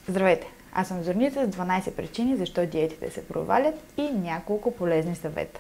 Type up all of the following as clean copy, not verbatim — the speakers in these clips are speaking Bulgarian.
Здравейте! Аз съм Зорница с 12 причини защо диетите се провалят и няколко полезни съвета.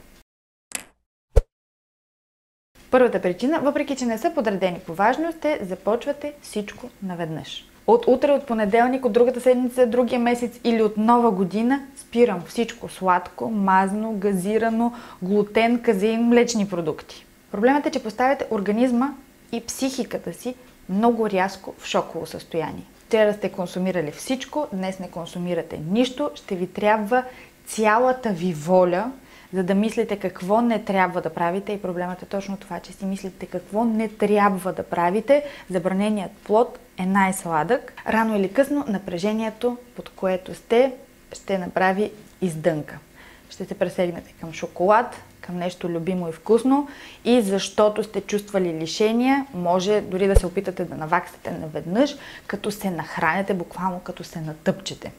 Първата причина, въпреки че не са подредени по важност, е започвате всичко наведнъж. От утре, от понеделник, от другата седмица, другия месец или от нова година спирам всичко сладко, мазно, газирано, глутен, казеин, млечни продукти. Проблемът е, че поставяте организма и психиката си много рязко в шоково състояние. Вчера сте консумирали всичко, днес не консумирате нищо, ще ви трябва цялата ви воля, за да мислите какво не трябва да правите. И проблемът е точно това, че си мислите какво не трябва да правите. Забраненият плод е най-сладък. Рано или късно напрежението, под което сте, ще направи издънка. Ще се пресегнете към шоколад, към нещо любимо и вкусно и защото сте чувствали лишения, може дори да се опитате да наваксате наведнъж, като се нахраните, буквално като се натъпчете.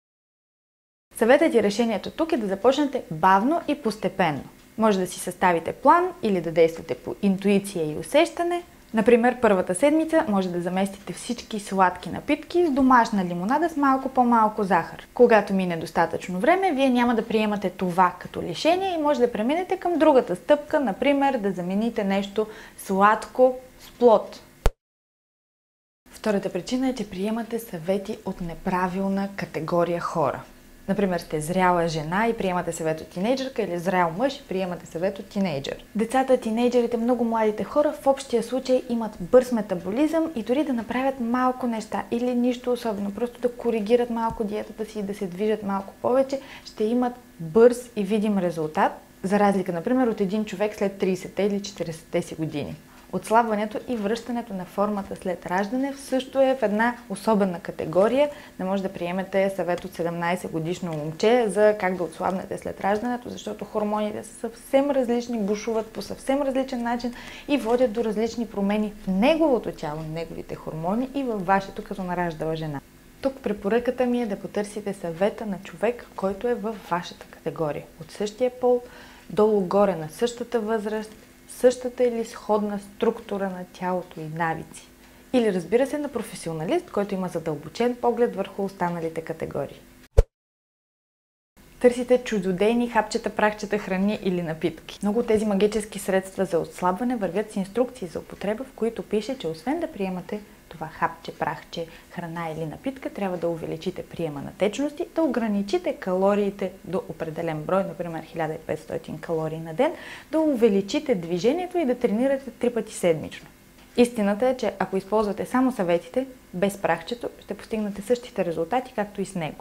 Съветът и решението тук е да започнете бавно и постепенно. Може да си съставите план или да действате по интуиция и усещане. Например, първата седмица може да заместите всички сладки напитки с домашна лимонада с малко по-малко захар. Когато мине достатъчно време, вие няма да приемате това като лишение и може да преминете към другата стъпка, например да замените нещо сладко с плод. Втората причина е, че приемате съвети от неправилна категория хора. Например, сте зряла жена и приемате съвет от тинейджърка или зрял мъж и приемате съвет от тинейджър. Децата, тинейджърите, много младите хора в общия случай имат бърз метаболизъм и дори да направят малко неща или нищо особено, просто да коригират малко диетата си и да се движат малко повече, ще имат бърз и видим резултат, за разлика, например, от един човек след 30-те или 40-те си години. Отслабването и връщането на формата след раждане също е в една особена категория. Не може да приемете съвет от 17 годишно момче за как да отслабнете след раждането, защото хормоните са съвсем различни, бушуват по съвсем различен начин и водят до различни промени в неговото тяло, неговите хормони и във вашето като нараждала жена. Тук препоръката ми е да потърсите съвета на човек, който е във вашата категория. От същия пол, долу-горе на същата възраст, същата или сходна структура на тялото и навици. Или разбира се на професионалист, който има задълбочен поглед върху останалите категории. Търсите чудодейни хапчета, прахчета, храни или напитки. Много от тези магически средства за отслабване вървят с инструкции за употреба, в които пише, че освен да приемате това хапче, прахче, храна или напитка, трябва да увеличите приема на течности, да ограничите калориите до определен брой, например 1500 калории на ден, да увеличите движението и да тренирате 3 пъти седмично. Истината е, че ако използвате само съветите, без прахчето, ще постигнете същите резултати, както и с него.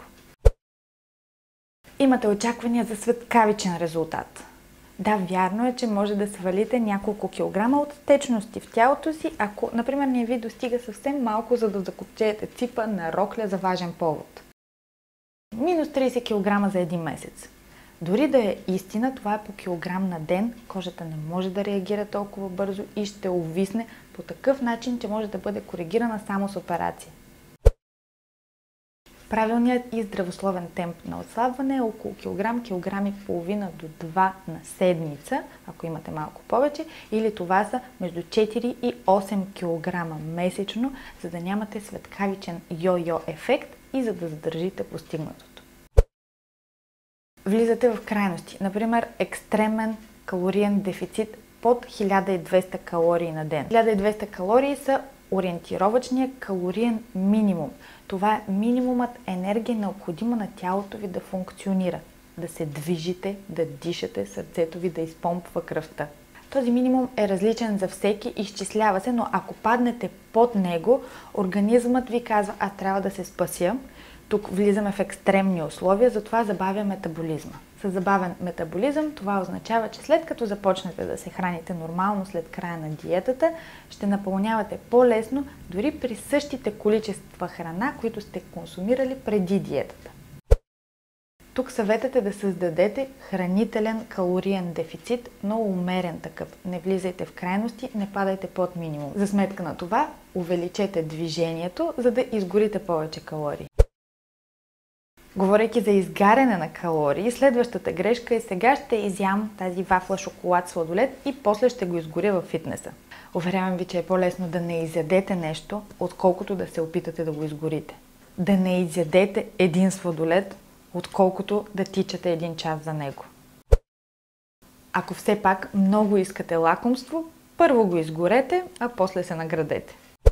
Имате очаквания за светкавичен резултат. Да, вярно е, че може да свалите няколко килограма от течности в тялото си, ако, например, не ви достига съвсем малко, за да закопчеете ципа на рокля за важен повод. Минус 30 кг за един месец. Дори да е истина, това е по килограм на ден, кожата не може да реагира толкова бързо и ще увисне по такъв начин, че може да бъде коригирана само с операция. Правилният и здравословен темп на отслабване е около килограм и половина до 2 на седмица, ако имате малко повече, или това са между 4 и 8 кг месечно, за да нямате светкавичен йо-йо ефект и за да задържите постигнатото. Влизате в крайности, например екстремен калориен дефицит под 1200 калории на ден. 1200 калории са ориентировъчният калориен минимум. Това е минимумът енергия, необходима на тялото ви да функционира, да се движите, да дишате, сърцето ви да изпомпва кръвта. Този минимум е различен за всеки, изчислява се, но ако паднете под него, организмът ви казва, аз трябва да се спася. Тук влизаме в екстремни условия, затова забавя метаболизма. С забавен метаболизъм това означава, че след като започнете да се храните нормално след края на диетата, ще напълнявате по-лесно дори при същите количества храна, които сте консумирали преди диетата. Тук съветът е да създадете хранителен калориен дефицит, но умерен такъв. Не влизайте в крайности, не падайте под минимум. За сметка на това, увеличете движението, за да изгорите повече калории. Говорейки за изгаряне на калории, следващата грешка е сега ще изям тази вафла, шоколад, сладолед и после ще го изгоря във фитнеса. Уверявам ви, че е по-лесно да не изядете нещо, отколкото да се опитате да го изгорите. да не изядете един сладолед, отколкото да тичате 1 час за него. Ако все пак много искате лакомство, първо го изгорете, а после се наградете.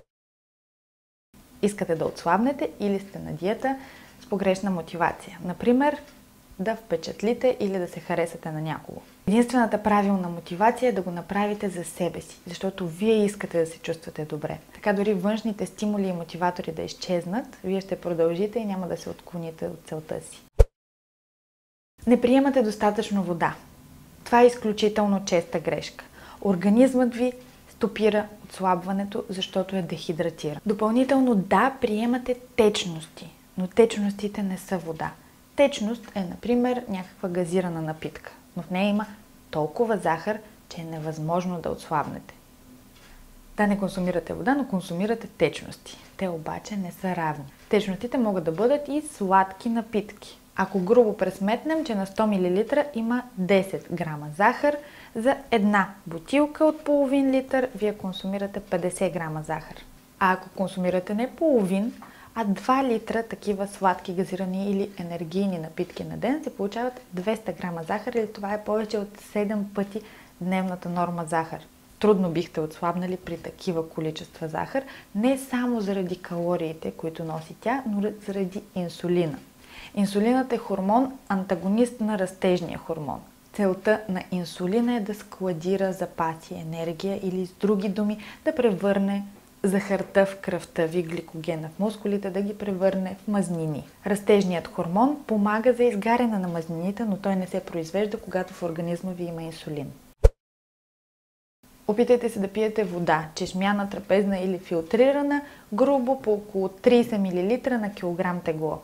Искате да отслабнете или сте на диета с погрешна мотивация. Например, да впечатлите или да се харесате на някого. Единствената правилна мотивация е да го направите за себе си, защото вие искате да се чувствате добре. Така дори външните стимули и мотиватори да изчезнат, вие ще продължите и няма да се отклоните от целта си. Не приемате достатъчно вода. Това е изключително честа грешка. Организмът ви стопира отслабването, защото е дехидратиран. Допълнително да, приемате течности, но течностите не са вода. Течност е, например, някаква газирана напитка, но в нея има толкова захар, че е невъзможно да отслабнете. Да, не консумирате вода, но консумирате течности. Те обаче не са равни. Течностите могат да бъдат и сладки напитки. Ако грубо пресметнем, че на 100 мл има 10 грама захар, за една бутилка от половин литър вие консумирате 50 грама захар. А ако консумирате не половин, а 2 литра такива сладки, газирани или енергийни напитки на ден, се получават 200 грама захар, или това е повече от 7 пъти дневната норма захар. Трудно бихте отслабнали при такива количества захар, не само заради калориите, които носи тя, но заради инсулина. Инсулинът е хормон, антагонист на растежния хормон. Целта на инсулина е да складира запаси енергия или с други думи да превърне захарта в кръвта ви, гликогена в мускулите, да ги превърне в мазнини. Растежният хормон помага за изгаряне на мазнините, но той не се произвежда, когато в организма ви има инсулин. Опитайте се да пиете вода, чешмяна, трапезна или филтрирана, грубо по около 30 мл на килограм тегло.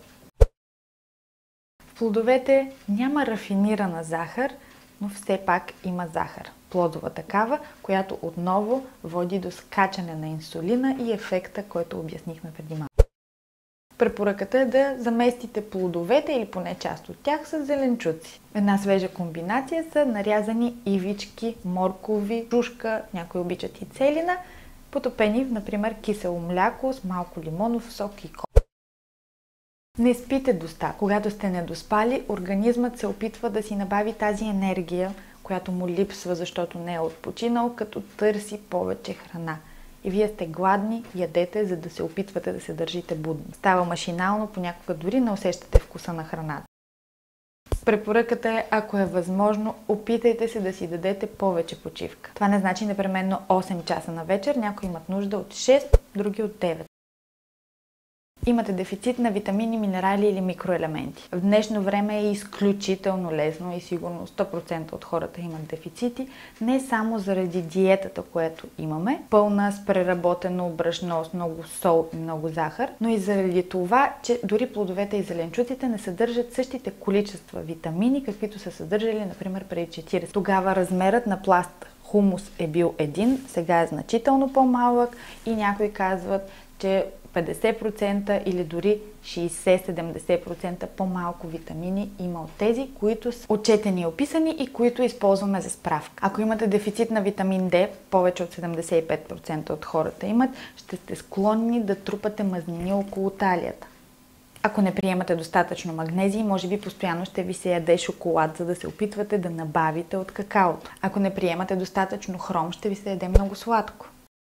В плодовете няма рафинирана захар, но все пак има захар. Плодова такава, която отново води до скачане на инсулина и ефекта, който обяснихме преди малко. Препоръката е да заместите плодовете или поне част от тях с зеленчуци. Една свежа комбинация са нарязани ивички, моркови, шушка, някои обичат и целина, потопени в, например, кисело мляко с малко лимонов сок и кола. Не спите доста. Когато сте недоспали, организмът се опитва да си набави тази енергия, която му липсва, защото не е отпочинал, като търси повече храна. И вие сте гладни, ядете, за да се опитвате да се държите будни. Става машинално, понякога дори не усещате вкуса на храната. Препоръката е, ако е възможно, опитайте се да си дадете повече почивка. Това не значи непременно 8 часа на вечер, някои имат нужда от 6, други от 9. Имате дефицит на витамини, минерали или микроелементи. В днешно време е изключително лесно и сигурно 100% от хората имат дефицити, не само заради диетата, която имаме, пълна с преработено брашно, с много сол и много захар, но и заради това, че дори плодовете и зеленчуците не съдържат същите количества витамини, каквито са съдържали, например, преди 40. Тогава размерът на пласт хумус е бил 1, сега е значително по-малък и някои казват, че 50% или дори 60-70% по-малко витамини има от тези, които са отчетени и описани и които използваме за справка. Ако имате дефицит на витамин D, повече от 75% от хората имат, ще сте склонни да трупате мазнини около талията. Ако не приемате достатъчно магнезий, може би постоянно ще ви се яде шоколад, за да се опитвате да набавите от какаото. Ако не приемате достатъчно хром, ще ви се яде много сладко.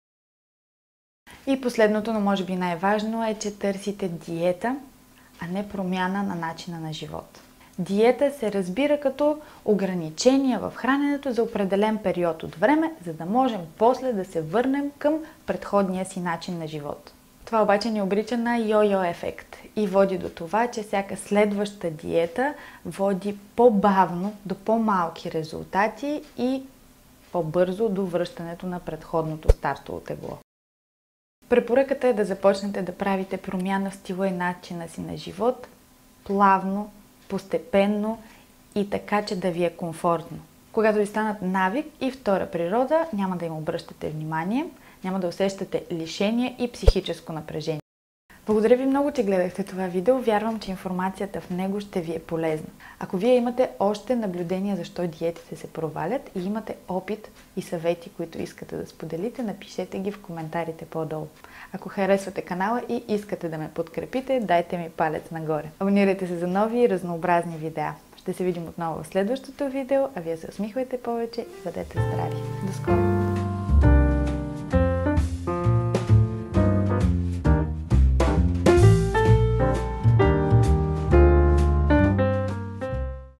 И последното, но може би най-важно е, че търсите диета, а не промяна на начина на живот. Диета се разбира като ограничения в храненето за определен период от време, за да можем после да се върнем към предходния си начин на живот. Това обаче ни обрича на йо-йо ефект и води до това, че всяка следваща диета води по-бавно до по-малки резултати и по-бързо до връщането на предходното стартово тегло. Препоръката е да започнете да правите промяна в стила и начина си на живот, плавно, постепенно и така, че да ви е комфортно. Когато ви станат навик и втора природа, няма да им обръщате внимание, няма да усещате лишение и психическо напрежение. Благодаря ви много, че гледахте това видео. Вярвам, че информацията в него ще ви е полезна. Ако вие имате още наблюдения защо диетите се провалят и имате опит и съвети, които искате да споделите, напишете ги в коментарите по-долу. Ако харесвате канала и искате да ме подкрепите, дайте ми палец нагоре. Абонирайте се за нови и разнообразни видеа. Ще се видим отново в следващото видео, а вие се усмихвайте повече и бъдете здрави. До скоро!